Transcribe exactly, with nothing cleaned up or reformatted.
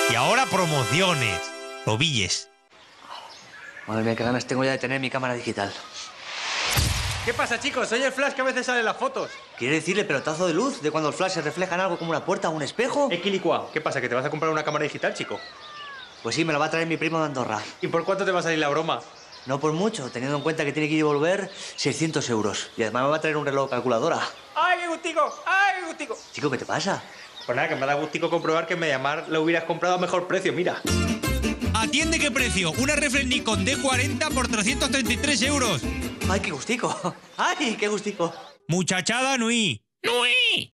Y ahora promociones. Tobilles. Madre mía, qué ganas tengo ya de tener mi cámara digital. ¿Qué pasa, chicos? Soy el flash que a veces sale en las fotos. ¿Quiere decirle pelotazo de luz de cuando el flash se refleja en algo como una puerta o un espejo? Equilicua, ¿qué pasa? ¿Que te vas a comprar una cámara digital, chico? Pues sí, me la va a traer mi primo de Andorra. ¿Y por cuánto te va a salir la broma? No por mucho, teniendo en cuenta que tiene que ir y volver seiscientos euros. Y además me va a traer un reloj calculadora. ¡Ay, qué gustico! ¡Ay, qué gustico! Chico, ¿qué te pasa? Pues nada, que me da gustico comprobar que en Mediamar lo hubieras comprado a mejor precio, mira. ¿Atiende qué precio? Una reflex Nikon D cuarenta por trescientos treinta y tres euros. ¡Ay, qué gustico! ¡Ay, qué gustico! Muchachada Nui. ¡Nui!